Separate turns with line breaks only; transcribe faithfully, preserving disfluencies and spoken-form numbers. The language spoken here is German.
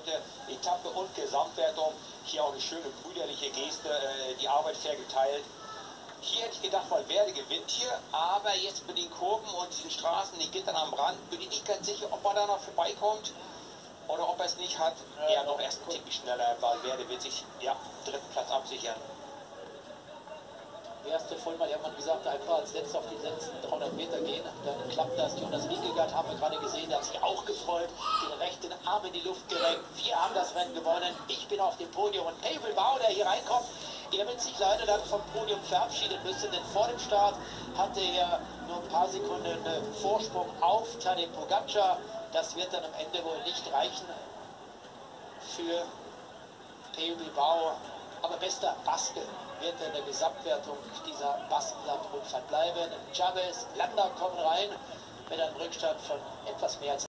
heute Etappe und Gesamtwertung. Hier auch eine schöne brüderliche Geste, äh, die Arbeit fair geteilt. Hier hätte ich gedacht, weil Werde gewinnt hier, aber jetzt mit den Kurven und diesen Straßen, die Gittern am Rand, bin ich nicht ganz sicher, ob er da noch vorbeikommt oder ob er es nicht hat. Ja, er noch erst ein Ticken schneller, weil Werde wird sich ja dritten Platz absichern.
Der erste Vollmann, der hat gesagt, einfach als letzter auf die letzten dreihundert Meter gehen, dann klappt das. Jonas Wingegaard haben wir gerade gesehen, der hat sich auch gefreut, den rechten Arm in die Luft gereckt. Wir haben das Rennen gewonnen, ich bin auf dem Podium und Peter Bilbao, der hier reinkommt, der wird sich leider dann vom Podium verabschieden müssen, denn vor dem Start hatte er nur ein paar Sekunden Vorsprung auf Tadej Pogačar. Das wird dann am Ende wohl nicht reichen für Peter Bilbao. Aber bester Baske wird in der Gesamtwertung dieser Baskenland-Rundfahrt bleiben. Chavez, Landa kommen rein mit einem Rückstand von etwas mehr als